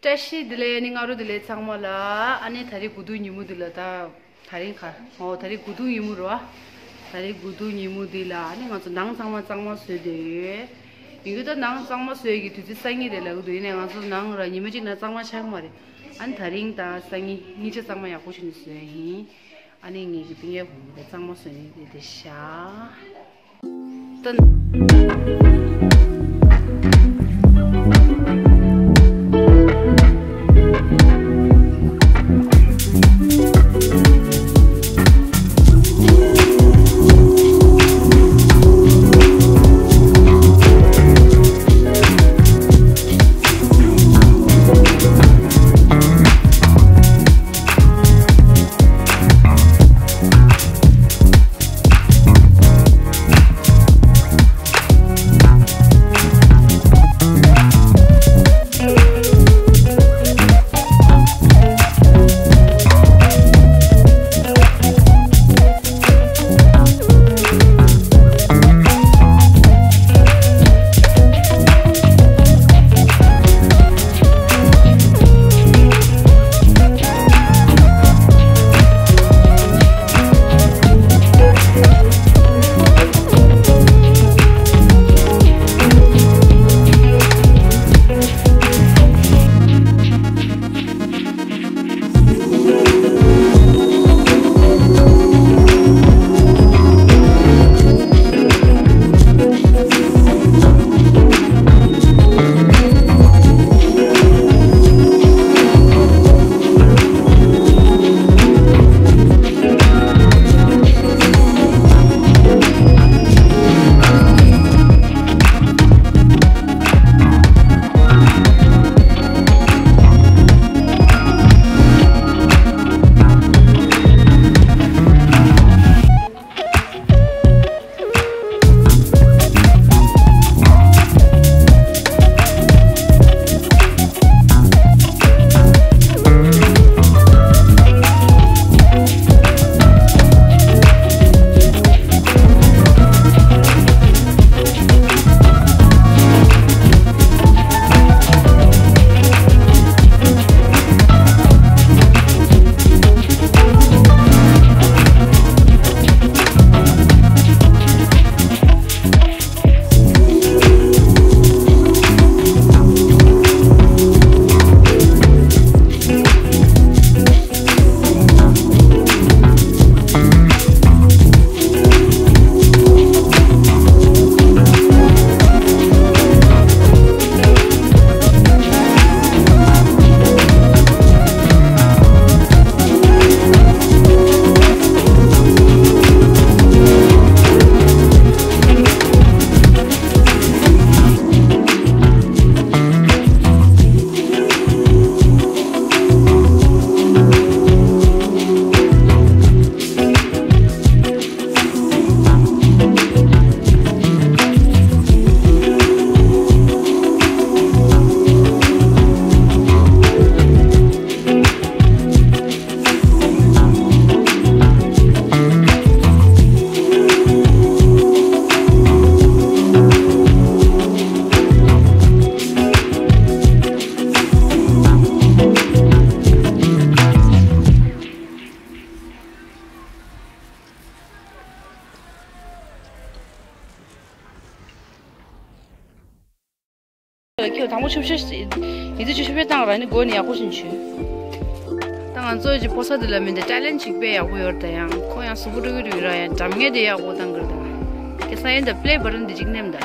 tashi dile ni ngaru dile changmala ani thari gudu nimu dile ta thari kha thari gudu nimu ro thari gudu nimu dila ani nga nang changma se de 이거 다 nang changma se gi tu sangi de la gudu ni nga nang ra nimu ji na changma chang mare an thari ta sangi ni che changma ya ko shin se hi ani ngi gi pinge de changma se de sha tan 그 당고 싶으시 이제 주시배 당라니 고니야 고신치 당한 저지 보사들라면데 챌린지 배야 고여다양 코야 수부르르라야 잠게데야 고당거다 계산인데 플레이 버튼 디직nem다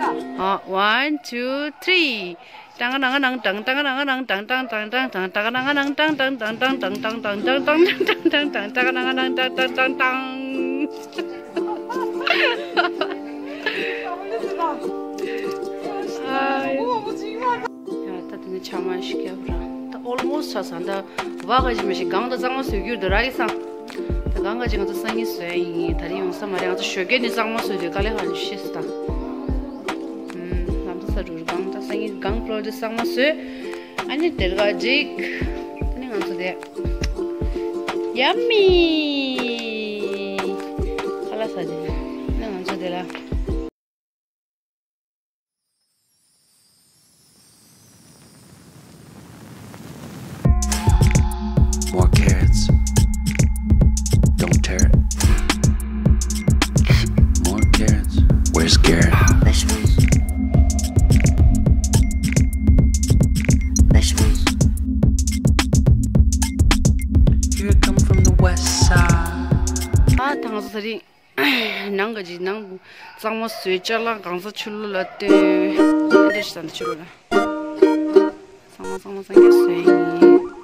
1 2 3 땅땅땅 땅땅땅땅 땅땅땅땅 땅땅땅땅 땅땅땅땅 땅땅땅땅 땅땅땅땅 다들 참아 시켜라. almost 사산다 와가지면시 강도 장마 수규도 라이상. 강가지 가서 생이 쇠이 다리 용사 말이야. 저 쇼게니 장마 수규 갈래 한 시스타. 남도 사주 강다 생이 강 프로젝트 장마 수 아니 들가지 아니 간서데 yummy خلاص هذه نعم جدلا 아 당서 살이 난가지 난 장모 쇠자라 강서 출루라때 이제시단 출루라 상마 생겼어요